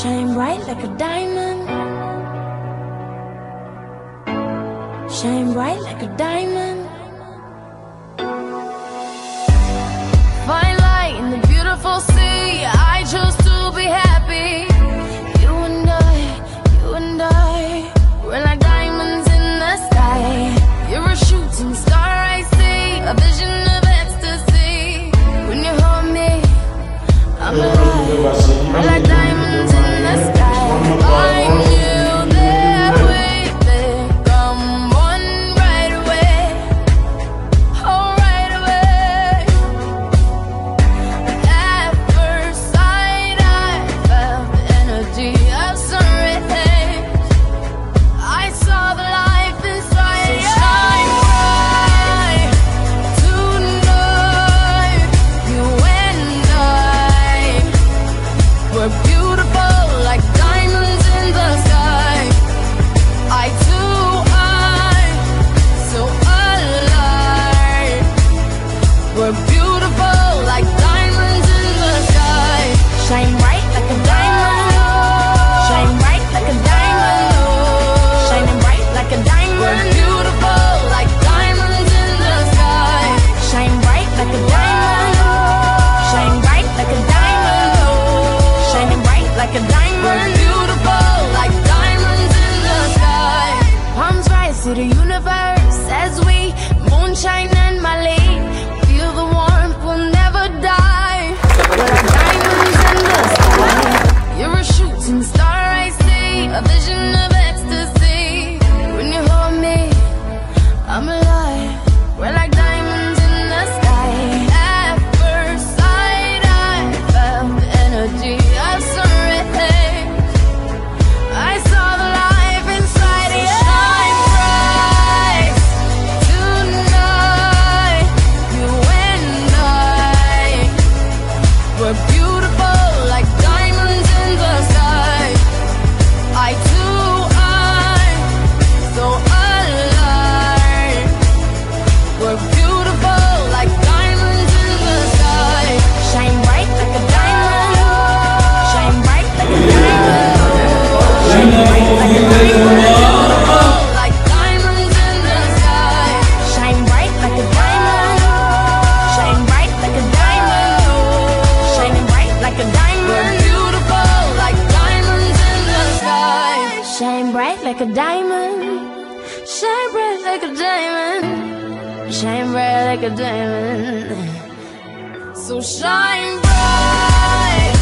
Shine bright like a diamond. Shine bright like a diamond. Fine light in the beautiful sea. I chose to be happy. You and I, we're like diamonds in the sky. You're a shooting star I see, a vision of ecstasy. When you hold me, I'm alive. We're like diamonds in the sky. I knew that we'd become one right away. Oh, right away. At first sight, I felt the energy of sun rays. I saw the life inside you. Shine bright tonight. You and I, we're beautiful like diamonds in the sky. I too am so alive. We're beautiful like diamonds in the sky. Shine bright like a diamond. Shine bright like a diamond. Shining bright like a diamond. We're beautiful like diamonds in the sky. Shine bright like a diamond. Shine bright like a diamond. Shining bright like a diamond. We're beautiful like diamonds in the sky. Palms rise to the universe as we moonshine and Mali. Feel the warmth, we'll never die. We're like diamonds in the sky. You're a shooting star I see, a vision of ecstasy. When you hold me, I'm alive. We're like diamonds in the sky. At first sight, I felt the energy of sun rays. I saw the life inside you. Shine bright tonight. You and I, we're beautiful like diamonds in the sky. I too am so alive. We're beautiful like diamonds in the sky. Shine bright like a diamond. Shine bright like a diamond. Shine bright like a diamond. Like diamonds in the sky. Shine bright like a diamond. Shine bright like a diamond. Shining bright like a diamond. We're beautiful like diamonds in the sky. Shine bright like a diamond. Shine bright like a diamond. Shine bright like a diamond. So shine bright.